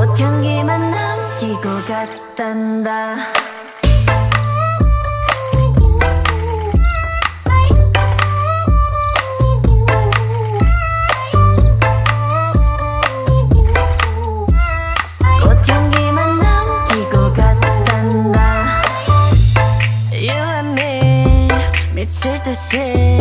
꽃향기만 남기고 갔단다. 꽃향기만 남기고 갔단다. You and me 미칠 듯이